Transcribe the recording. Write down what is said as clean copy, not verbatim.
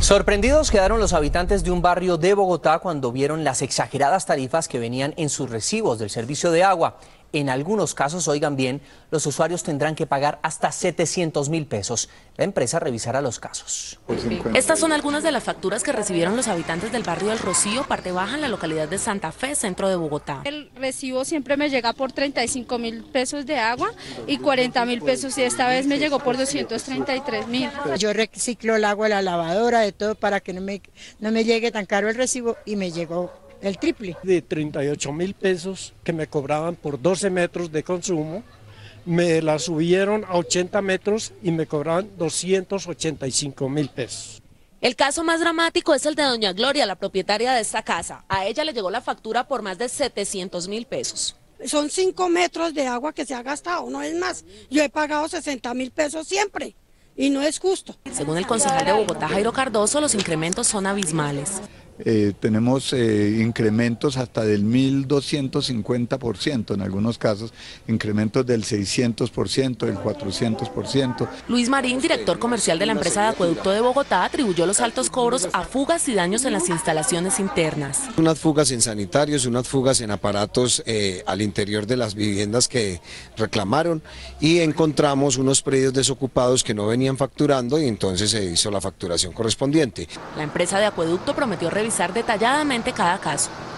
Sorprendidos quedaron los habitantes de un barrio de Bogotá cuando vieron las exageradas tarifas que venían en sus recibos del servicio de agua. En algunos casos, oigan bien, los usuarios tendrán que pagar hasta 700.000 pesos. La empresa revisará los casos. Estas son algunas de las facturas que recibieron los habitantes del barrio del Rocío, parte baja en la localidad de Santa Fe, centro de Bogotá. El recibo siempre me llega por 35.000 pesos de agua y 40.000 pesos, y esta vez me llegó por 233.000. Yo reciclo el agua de la lavadora, de todo, para que no me llegue tan caro el recibo, y me llegó el triple. De 38.000 pesos que me cobraban por 12 metros de consumo, me la subieron a 80 metros y me cobraban 285.000 pesos. El caso más dramático es el de doña Gloria, la propietaria de esta casa. A ella le llegó la factura por más de 700.000 pesos. Son 5 metros de agua que se ha gastado, no es más. Yo he pagado 60.000 pesos siempre y no es justo. Según el concejal de Bogotá, Jairo Cardoso, los incrementos son abismales. Tenemos incrementos hasta del 1.250%, en algunos casos incrementos del 600%, del 400%. Luis Marín, director comercial de la empresa de acueducto de Bogotá, atribuyó los altos cobros a fugas y daños en las instalaciones internas. Unas fugas en sanitarios, unas fugas en aparatos al interior de las viviendas que reclamaron, y encontramos unos predios desocupados que no venían facturando, y entonces se hizo la facturación correspondiente. La empresa de acueducto prometió revisar detalladamente cada caso.